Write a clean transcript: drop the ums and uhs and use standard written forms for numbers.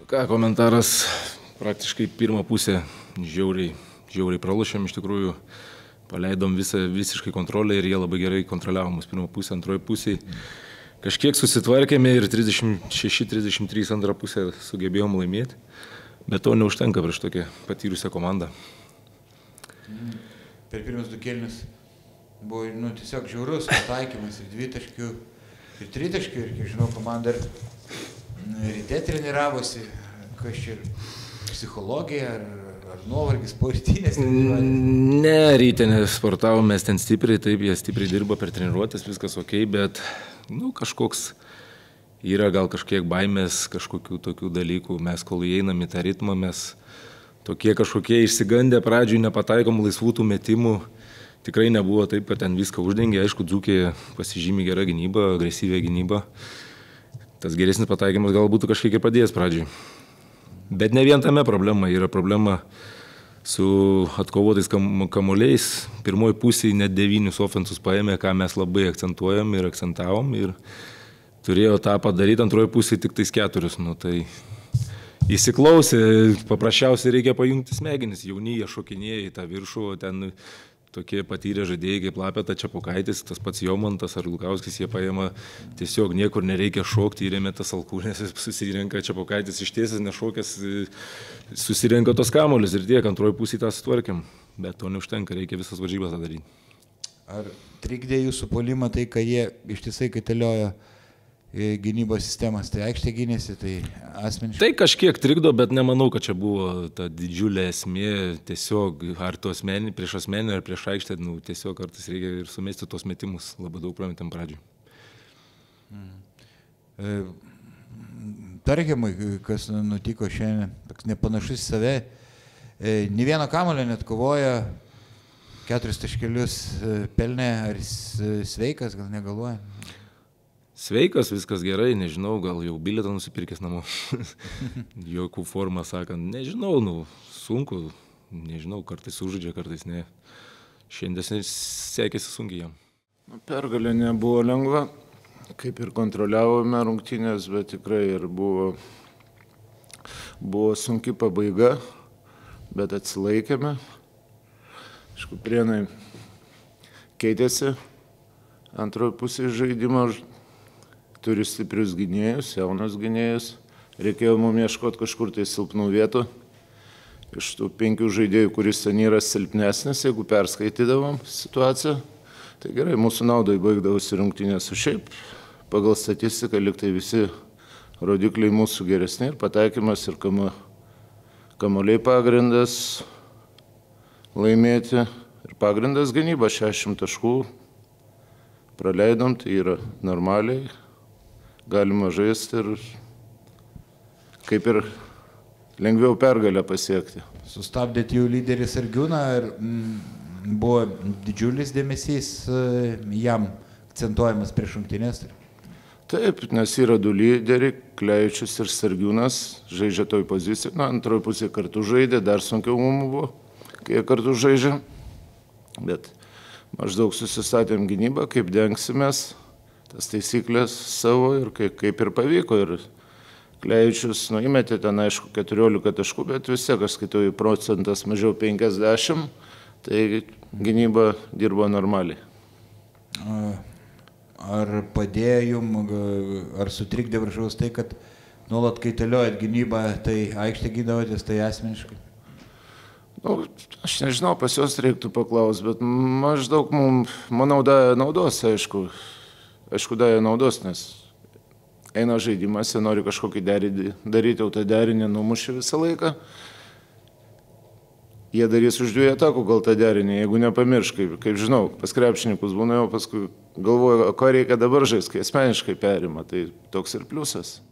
Ką komentaras, praktiškai pirmą pusę žiauriai pralošėm, iš tikrųjų paleidom visiškai kontrolę ir jie labai gerai kontroliavo mus pirmą pusę, antroji pusė. Kažkiek susitvarkėme ir 36-33 antrą pusę sugebėjom laimėti, bet to neužtenka prieš tokią patyrusią komandą. Per pirmus du kėlinius buvo tiesiog žiaurus pataikymas ir dvitaškių, ir tritaškių, ir kiek žinau, komanda ryte treniravosi, kas čia psichologija ar nuovargis po rytinės treniruotės? Ne, ryte nesportavom, mes ten stipriai, taip, jie stipriai dirba per treniruotės, viskas ok, bet kažkoks yra gal kažkiek baimės, kažkokių tokių dalykų, mes kol įeinam į tą ritmą, mes tokie kažkokie išsigandę pradžiui nepataikom laisvų tų metimų, tikrai nebuvo taip, kad ten viską uždengė, aišku, Dzūkija pasižymi gerą gynybą, agresyvią gynybą. Tas geresnis pataikymas gal būtų kažkiek ir padėjęs pradžiui. Bet ne vien tame problema, yra problema su atkovotais kamuoliais. Pirmoji pusėje net 9 ofensus paėmė, ką mes labai akcentuojam ir akcentavom. Ir turėjo tą padaryti, antroji pusėje tik tais 4. Tai įsiklausė, paprasčiausiai reikia pajungti smegenis. Jauni jie šokinėja į tą viršų, ten tokie patyrę žaidėjai kaip Lapeta, Čepukaitis, tas pats Jomantas ar Lukauskis, jie paėma tiesiog niekur nereikia šokti, įrėmė tas alkūnės, susirenka Čepukaitis ištiesęs, nešokęs, susirenka tos kamuolius ir tiek, antroji pusė tą sutvarkėm, bet to neužtenka, reikia visas varžybas tą daryti. Ar trikdė jūsų puolimą tai, kad jie ištisai kaitaliojo gynybos sistemas, tai aikštė gynėsi, tai asmeniškai? Tai kažkiek trikdo, bet nemanau, kad čia buvo ta didžiulė esmė, tiesiog ar to asmenį, prieš asmenį ar prieš aikštę, tiesiog kartais reikia ir sumesti tos metimus, labai daug prametėm pradžiui. Tarkimai, kas nutiko šiandien, toks nepanašus į save, nė vieno kamuolio net kovoja, 4 taškelius pelnė, ar sveikas, gal negalvoja? Sveikas, viskas gerai, nežinau, gal jau bilietą nusipirkęs namo. Jokių formą sakant, nežinau, sunku, nežinau, kartais užžaidžia, kartais ne. Šiandien sekėsi sunkiai jam. Pergalė nebuvo lengva, kaip ir kontroliavome rungtynės, bet tikrai ir buvo sunki pabaiga, bet atsilaikėme. Aišku, Prienai keitėsi antroji pusė žaidimo. Turi stiprius gynėjus, jaunas gynėjus. Reikėjo mums ieškoti kažkur tai silpnų vietų. Iš tų 5 žaidėjų, kuris ten yra silpnesnis, jeigu perskaitydavom situaciją, tai gerai, mūsų naudai baigdavosi rungtynės. O šiaip, pagal statistiką, liktai visi rodikliai mūsų geresni ir pataikymas ir kamuoliai pagrindas laimėti. Ir pagrindas gynyba 60 taškų. Praleidom, tai yra normaliai. Galima žaisti ir kaip ir lengviau pergalę pasiekti. Sustabdėt jų lyderį Sargiūną ir buvo didžiulis dėmesys jam akcentuojamas prieš rungtynes. Taip, nes yra 2 lyderiai, Klevičius ir Sargiūnas, žaidžia toj poziciją. Antroji pusė kartu žaidė, dar sunkiau mums buvo, kai jie kartu žaidžia. Bet maždaug susistatėm gynybą, kaip dengsimės tas taisyklės savo ir kaip ir pavyko. Ir Klevičius įmetė ten, aišku, 14 taškų, bet vis tiek, aš skaitau, procentas mažiau 50, tai gynyba dirbo normaliai. Ar padėjo jums, ar sutrikdė varžovus tai, kad nuolat kaitaliojat gynybą, tai aikštė gydavotės, tai asmeniškai? Aš nežinau, pas juos reiktų paklausti, bet maždaug manau, davė naudos, aišku. Aišku, davė naudos, nes eina žaidimas, jie nori kažkokį daryti, jau tą derinį numušė visą laiką. Jie darys už 2 atakų gal tą derinį, jeigu nepamirš, kaip žinau, pas krepšininkus būna, jau paskui galvoju, ko reikia dabar žaisti, kai asmeniškai perima, tai toks ir pliusas.